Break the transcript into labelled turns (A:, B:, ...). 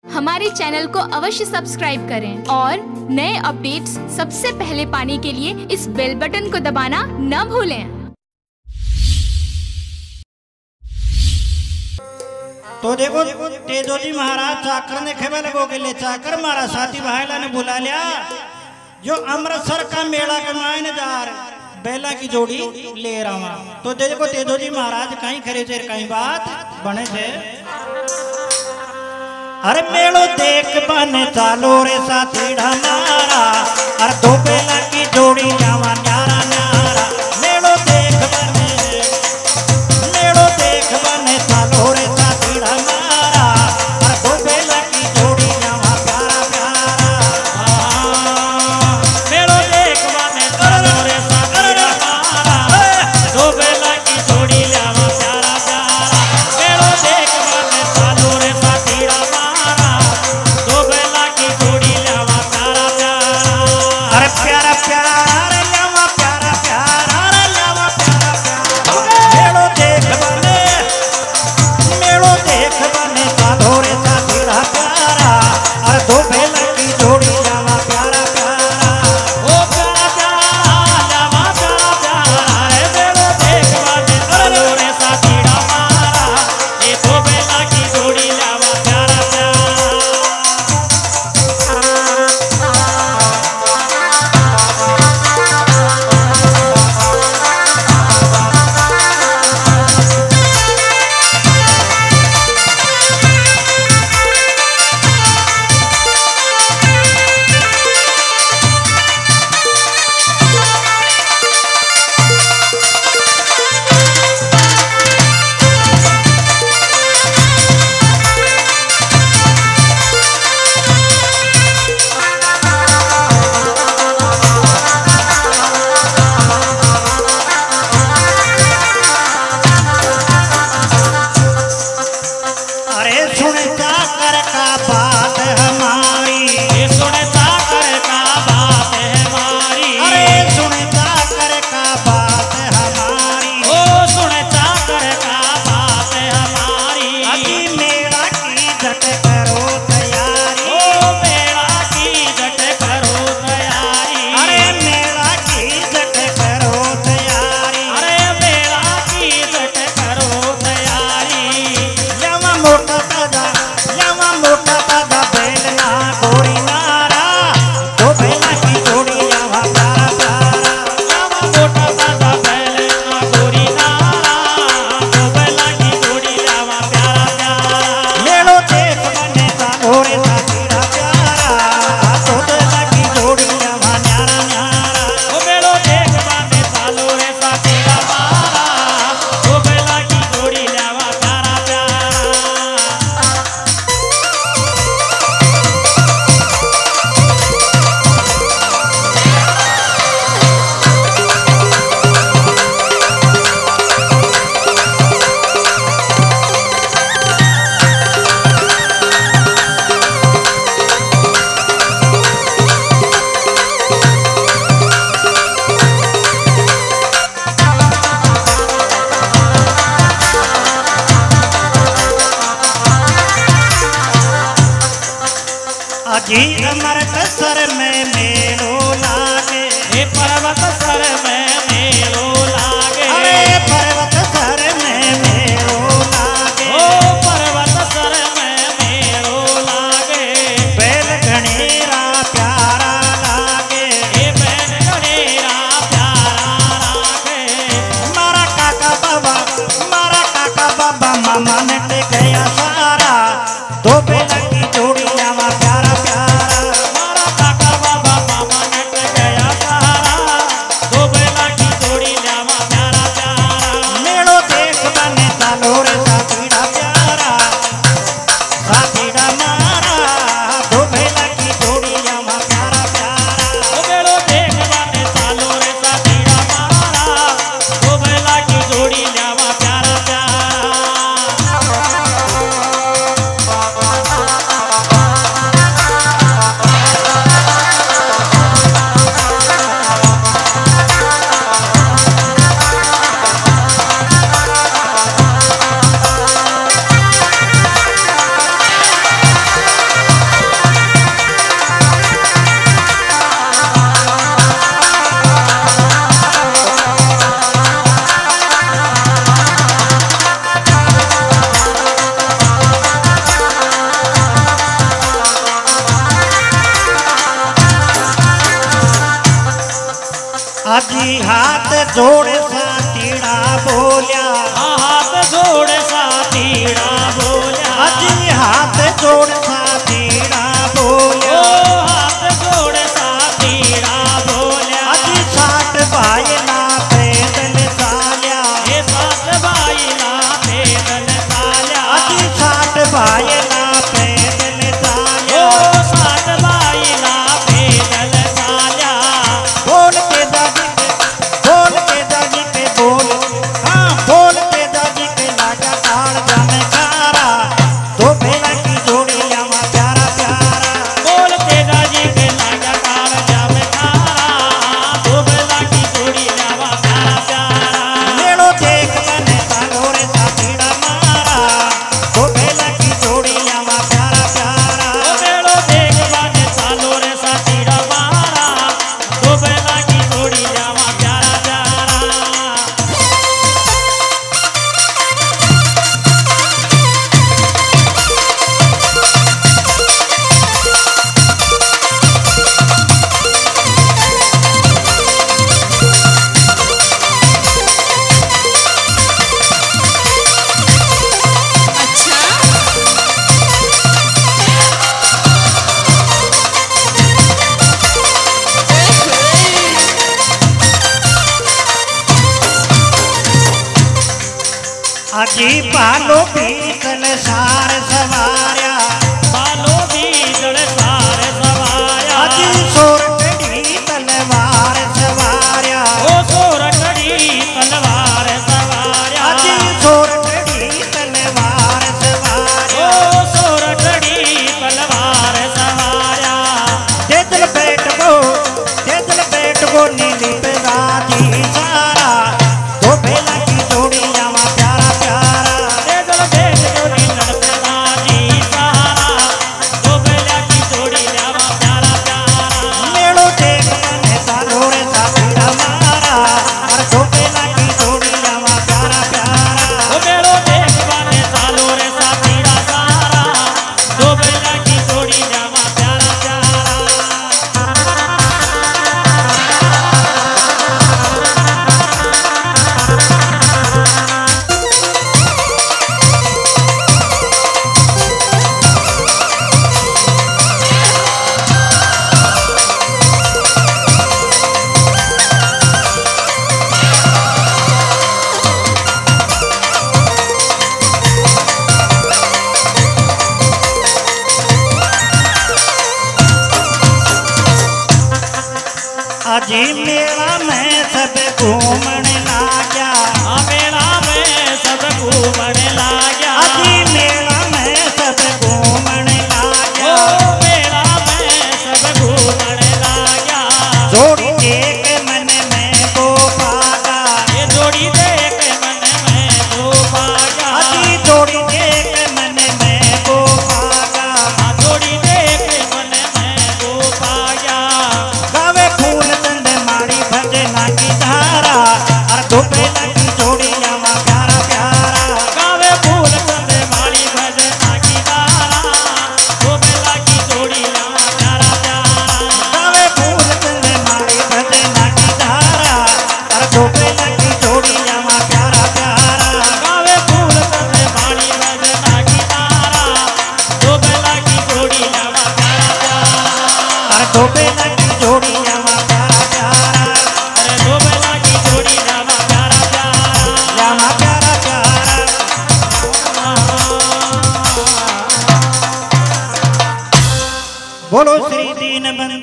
A: हमारे चैनल को अवश्य सब्सक्राइब करें और नए अपडेट्स सबसे पहले पाने के लिए इस बेल बटन को दबाना न भूलें।
B: तो देखो तेजो जी महाराज चाकर ने खेबे लगो के लिए चाकर मारा साथी भाईला ने बुला लिया जो अमृतसर का मेला के मायने जा बेला की जोड़ी ले रहा। तो देखो तेजो जी महाराज कहीं खरे थे कहीं बात बने थे। अरे मेलो देख बने चालो रे साथी हमारा अरे दो बेला की जोड़ी जावा न्यारा न्यारा मेलो देख बने चालो रे साथी हमारा अरे दो बेला की जोड़ी जावा प्यारा प्यारा मेलो देख बने चालो रे साथी हमारा दो बेला की जोड़ी जावा प्यारा प्यारा मेलो देख बने चालो रे साथी प्यारा प्यारा रे ल्यावा प्यारा प्यारा रे ल्यावा प्यारा प्यारा मेलो देख बने चालो रे साथी प्यारा अरे दो बेला की जोड़ी ल्यावा प्यारा प्यारा ओ प्यारा प्यारा ल्यावा प्यारा प्यारा रे मेलो देख बने चालो रे साथी हमारा ये दो बेला की जोड़ी ल्यावा प्यारा जी अमृतसर में मेलो लागे हे पर्वत सर में मेलो लागे अरे पर्वत सर में मेलो लागे ओ पर्वत सर में मेलो लागे बैल गणेरा प्यारा लागे हे बैल गणेरा प्यारा लागे मारा काका बाबा मामा ने गया सारा दो बेला की जोड़ी जावा प्यारा मारा काका बाबा मामा ने गया सारा दो बेला की जोड़ी अजी हाथ जोड़े साथीड़ा बोलिया,
C: हाथ जोड़े साथीड़ा बोलिया,
B: अजी हाथ जोड़े साथीड़ा बोलिया,
C: हाथ जोड़े साथीड़ा बोलिया,
B: अजी 60 भाईला पैदल चालिया,
C: ये 60 भाईला पैदल चालिया,
B: अजी 60 भाईला पैदल चालिया,
C: 60 भाईला पैदल चालिया।
B: बोल के दादी पे बोल, हाँ बोल के दादी पे लागा ताड़ जाने खारा, दो बेला की जोड़ी आवा प्यारा प्यारा,
C: बोल तेजा जी के लागा ताड़ जावे खारा, दो बेला की जोड़ी आवा प्यारा प्यारा।
B: मेड़ो देख बने तालोरे साथीड़ा मारा, दो बेला की जोड़ी आवा प्यारा प्यारा,
C: मेड़ो देख बाने चालो रे साथीड़ा मारा, दो बेला की जोड़ी आवा प्यारा प्यारा।
B: अजी पालो पीतल सार सवारिया,
C: बालो भी जड़ सारे सवाया,
B: अजी सोरठड़ी तलवार सवारिया,
C: ओ सोरठड़ी तलवार सवाया,
B: अजी सोरठड़ी तलवार सवारिया,
C: ओ सोरठड़ी तलवार सवाया।
B: तेजल बैठ गो नीली पे राजी सारा, दो बेला की जोड़ी आवा प्यारा प्यारा,
C: तेजल भेज जोड़ी नड़पला जी सारा, दो बेला की जोड़ी आवा प्यारा प्यारा।
B: मेड़ो देख बने तालोरे साथीड़ा मारा, और दो बेला की जोड़ी आवा प्यारा प्यारा,
C: ओ मेरो देख बाने चालो रे साथीड़ा सारा, दो बेला की जोड़ी आवा प्यारा प्यारा।
B: अजी मेला में सब घूमने लाग्या,
C: मेला में सब घूमने लाग्या,
B: अजी मेला में सब घूमने लाग्या,
C: ओ मेला में सब घूमने लाग्या।
B: जोड़ी देख मन में को पागा,
C: ये जोड़ी देख मन में दो पागा,
B: अजी जोड़ी देख मन में को पागा,
C: जोड़ी देख मन में दो पागा।
B: गावे फूल चंद मारी भजना की धारा, और दो बेला की जोड़ी आवा प्यारा प्यारा,
C: गावे फूल चंद माली भजना की धारा, दो बेला की जोड़ी आवा प्यारा प्यारा।
B: गावे फूल चंद मारी भजना की धारा, और दो बेला की जोड़ी आवा प्यारा प्यारा,
C: गावे फूल चंद माली भजना की धारा, दो बेला की जोड़ी आवा प्यारा प्यारा।
B: और दो बेला की जोड़ी आवा प्यारा प्यारा,
C: अरे दो बेला की जोड़ी आवा प्यारा प्यारा।
B: आवा प्यारा प्यारा। बोलो श्री दीन बंधु